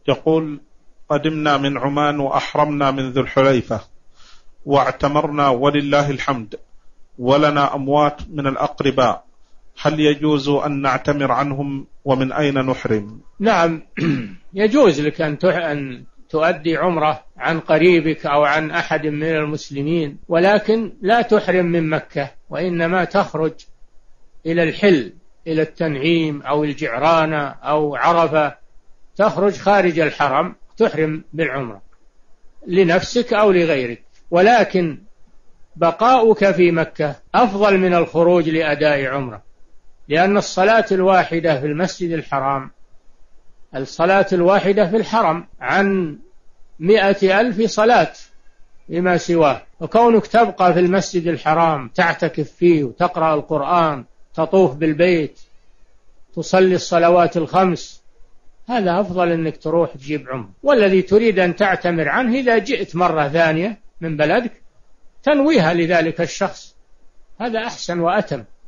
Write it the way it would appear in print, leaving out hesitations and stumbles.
يقول: قدمنا من عمان وأحرمنا من ذو الحليفة واعتمرنا ولله الحمد، ولنا أموات من الأقرباء، هل يجوز أن نعتمر عنهم ومن أين نحرم؟ نعم، يجوز لك أن تؤدي عمرة عن قريبك أو عن أحد من المسلمين، ولكن لا تحرم من مكة، وإنما تخرج إلى الحل، إلى التنعيم أو الجعرانة أو عرفة، تخرج خارج الحرم تحرم بالعمرة لنفسك أو لغيرك، ولكن بقاؤك في مكة أفضل من الخروج لأداء عمرة، لأن الصلاة الواحدة في المسجد الحرام، الصلاة الواحدة في الحرم عن 100,000 صلاة لما سواه، وكونك تبقى في المسجد الحرام تعتكف فيه وتقرأ القرآن، تطوف بالبيت، تصلي الصلوات الخمس، هذا أفضل أنك تروح تجيب عمرة. والذي تريد أن تعتمر عنه إذا جئت مرة ثانية من بلدك تنويها لذلك الشخص، هذا أحسن وأتم.